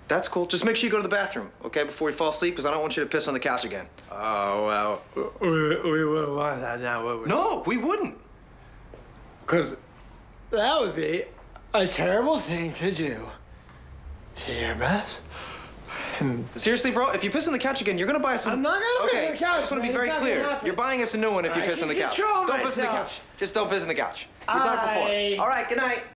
That's cool. Just make sure you go to the bathroom, okay, before you fall asleep, because I don't want you to piss on the couch again. Oh, well, we wouldn't want that now, would we? No, we wouldn't. Because that would be a terrible thing to do to your best. Seriously, bro, if you piss on the couch again, you're gonna buy us a... I'm not gonna piss on the couch. I just want to be very clear. You're buying us a new one if you piss on the couch. Don't piss on the couch. Just don't piss on the couch. We've done it before. All right, good night.